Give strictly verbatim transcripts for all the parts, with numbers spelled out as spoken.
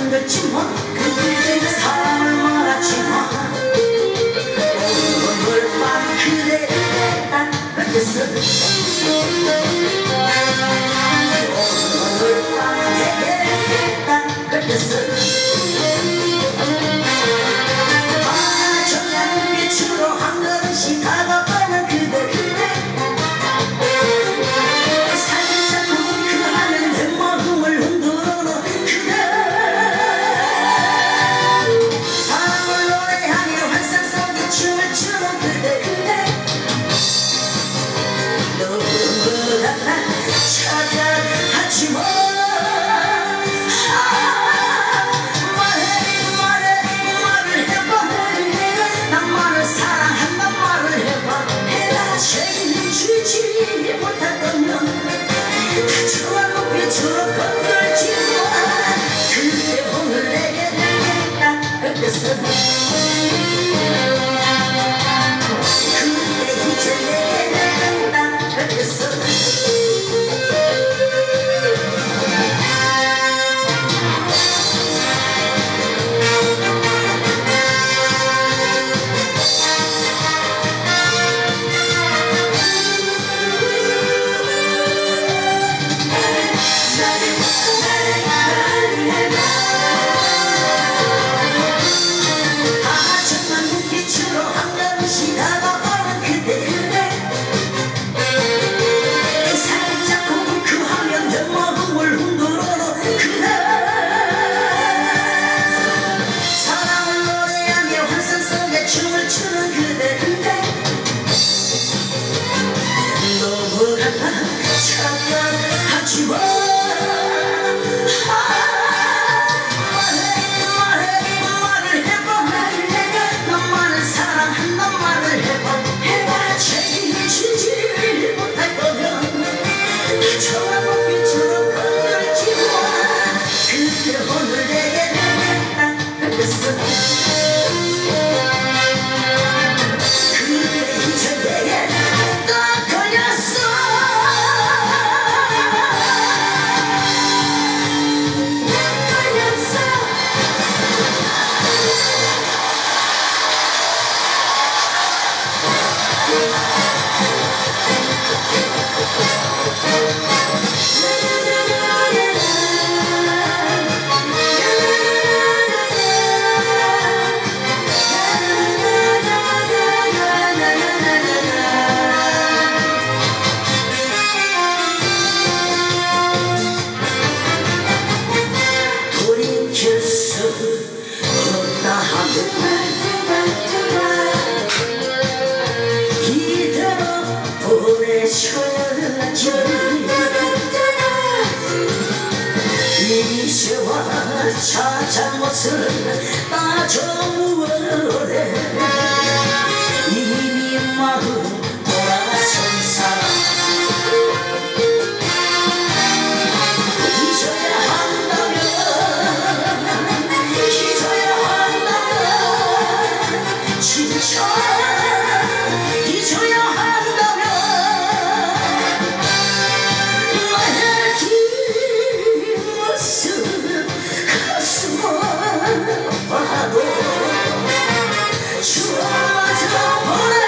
흔들지 마. 사랑을 말하지 마. 오늘 밤 그대 딱 그랬어. 오늘 밤 그대 딱 그랬어. 아정한 빛으로 한 걸음씩 다가가는 그대 그대. 살짝 그 하늘 내 마음을 흔들어놓은 그대. 사랑을 노래하며 환상 속에 춤을 추는 그대 그대. 누구나 날 찾아가지 마. 잘못을 따져물어래. 이미 마음 돌아선 사람 잊어야 한다면 잊어야 한다면 진짜 잊어야 한다면 나의 뒷모습 봐도 추워져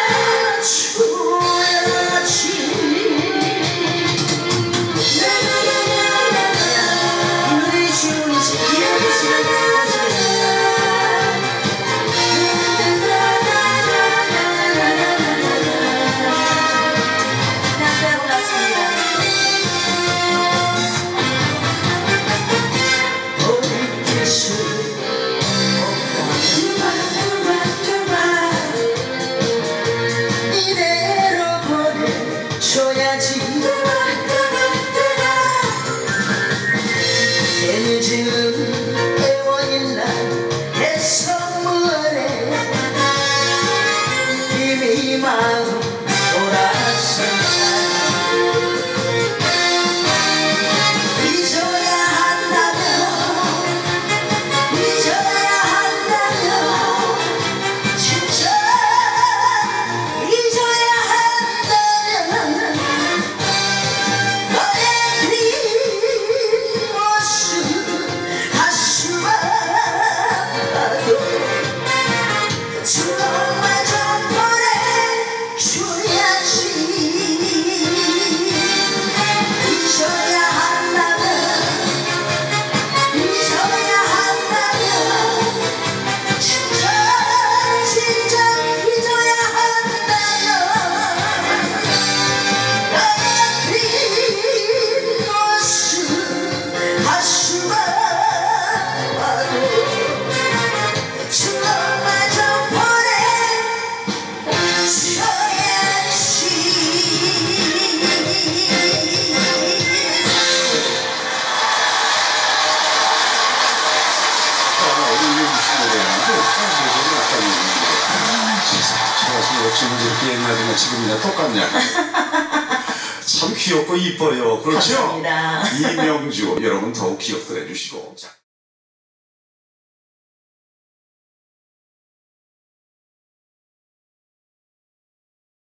보내줘야지. 이 노래 지운지 어쩌면 이렇게 옛날이나 지금이나 똑같냐. 참 귀엽고 이뻐요. 그렇죠? 감사합니다. 이명주 여러분 더욱 기억들 해주시고. 자.